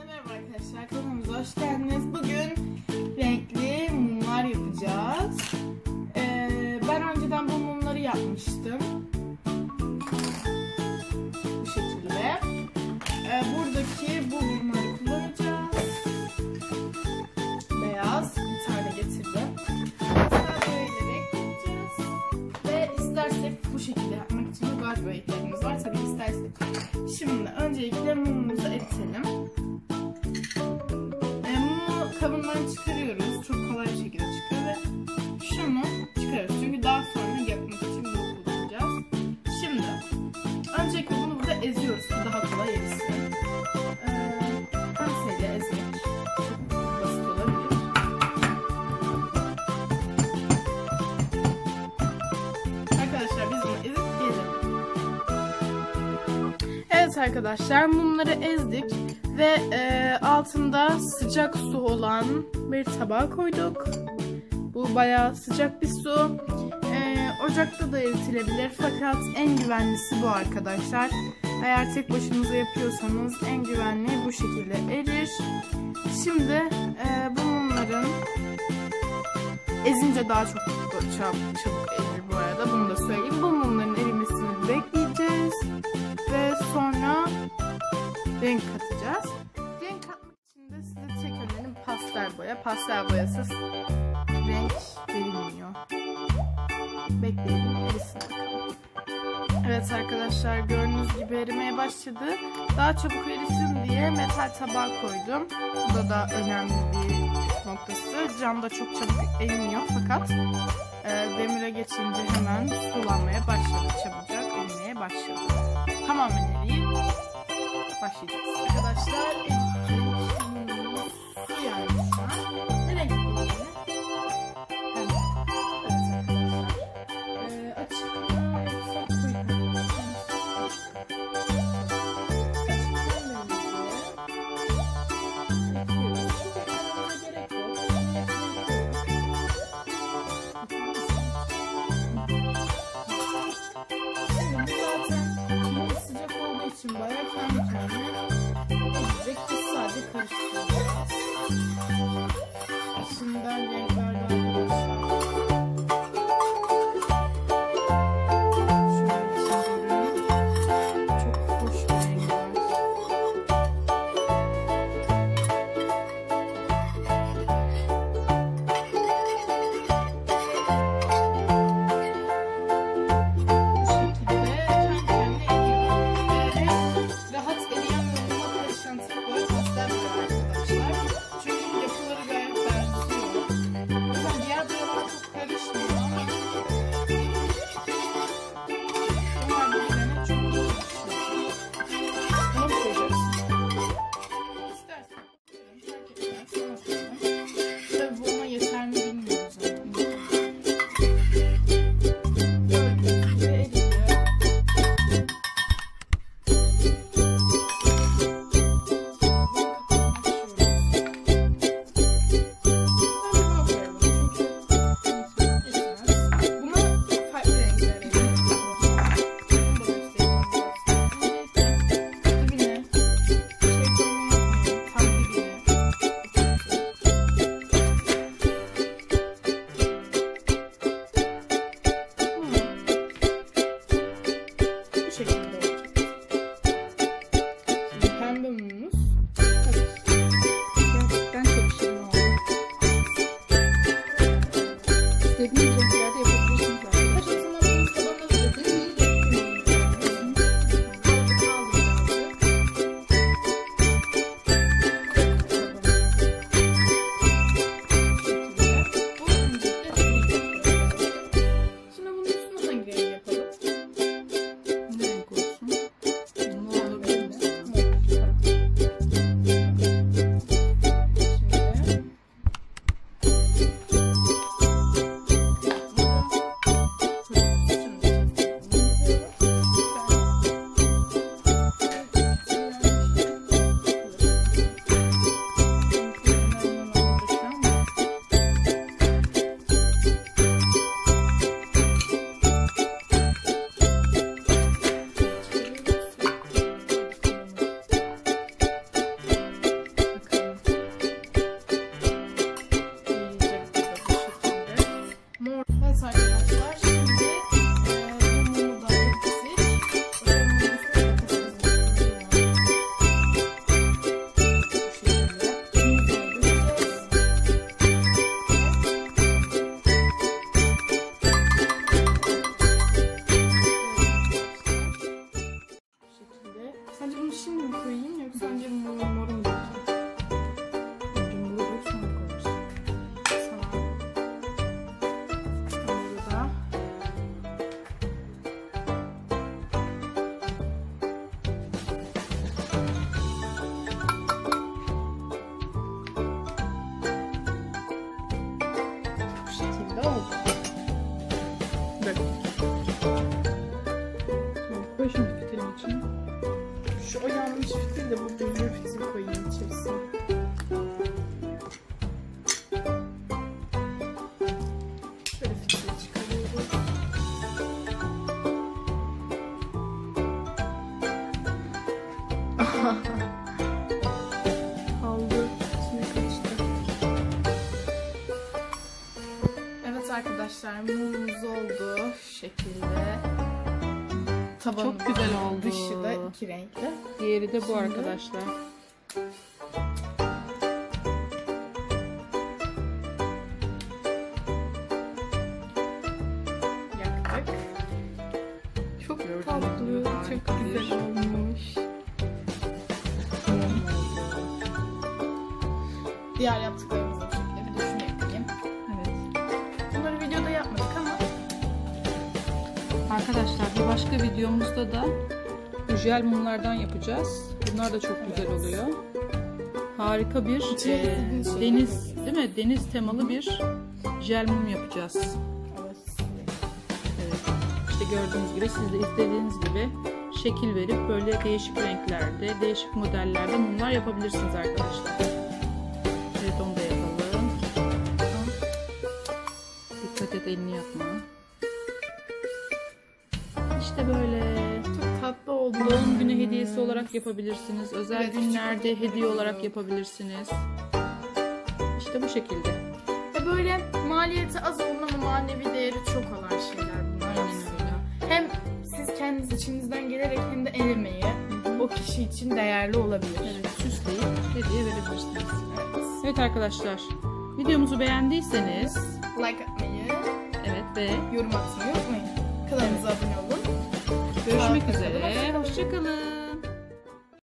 Merhaba arkadaşlar, kanalımıza hoş geldiniz. Bugün renkli mumlar yapacağız. Ben önceden bu mumları yapmıştım. Bu şekilde. Buradaki bu mumları kullanacağız. Beyaz bir tane getirdim. Mesela böyle renk yapacağız. Ve istersek bu şekilde yapmak için guard boyutlarımız var. Tabii istersek. Şimdi öncelikle mumumuzu eritelim. Mumu kabından çıkarıyoruz. Çok kolay bir şekilde çıkıyor ve şunu çıkarıyoruz. Çünkü daha sonra yapmak için bunu kullanacağız. Şimdi öncelikle bunu burada eziyoruz ki daha kolay erisin. Penseyle ezmek çok basit olabilir. Arkadaşlar biz bunu ezip gelelim. Evet arkadaşlar, mumları ezdik ve altında sıcak su olan bir tabağa koyduk. Bu bayağı sıcak bir su. Ocakta da eritilebilir fakat en güvenlisi bu arkadaşlar. Eğer tek başınıza yapıyorsanız en güvenli bu şekilde erir. Şimdi bu mumların ezince daha çok çabuk erir bu arada, bunu da söyleyeyim. Bu mumların erimesini bekleyeceğiz ve sonra renk katacağız. Renk katmak için de size tek önerim pastel boya. Pastel boyasız renk verilmiyor. Bekleyelim, erisin bakalım. Evet arkadaşlar, gördüğünüz gibi erimeye başladı. Daha çabuk erisin diye metal tabağa koydum. Bu da önemli bir noktası. Camda çok çabuk erimiyor fakat demire geçince hemen sulanmaya başladı. Çabucak erimeye başladı. Tamamen eriyip başlayacağız. Arkadaşlar mumumuz su yani şu an. Ne renk kullanıyor? Evet. Açık mı yoksa koyu mu? Şimdi bu zaten sıcak olduğu için bayağı kendi kendine gidecek. de bu büyülü fitil koyayım içerisine. Şöyle fitili çıkarıyoruz. Kaldı. İçine kaçtı. Evet arkadaşlar, mumumuz oldu şu şekilde. Tabanı Çok güzel oldu. Dışı da iki renkli. Diğeri de bu Şimdi- arkadaşlar. Yaktık. Çok Gördüğünüz tatlı, gibi çok harika güzel bir olmuş. Mum oldu. Diğer yaptıklarımızı da şekilde bir de şunu ekleyeyim. Evet. Bunları videoda yapmadık ama Arkadaşlar bir başka videomuzda da bu jel mumlardan yapacağız. Bunlar da çok güzel oluyor. Harika bir İçine istediğiniz şeyi deniz, değil mi? Deniz temalı bir jel mum yapacağız. Evet. İşte gördüğünüz gibi siz de istediğiniz gibi şekil verip böyle değişik renklerde, değişik modellerde mumlar yapabilirsiniz arkadaşlar. Evet, onu da yapalım. Dikkat et, elini yakma. İşte böyle. çok tatlı oldu. Doğum günü hediyesi olarak yapabilirsiniz. Özel Evet, günlerde küçük hediye olarak oluyor. yapabilirsiniz. İşte bu şekilde. Ve böyle maliyeti az olan ama manevi değeri çok olan şeyler bunlar Aynen aslında. Hem siz kendiniz içinizden gelerek hem de el emeği o kişi için değerli olabilir. Evet, süsleyip hediye verebilirsiniz. Evet. Evet arkadaşlar, videomuzu beğendiyseniz Like atmayı, evet ve yorum atmayı unutmayın. Kanalımıza abone olun. görüşmek Sağlıkla kalın. üzere. Hoşça kalın.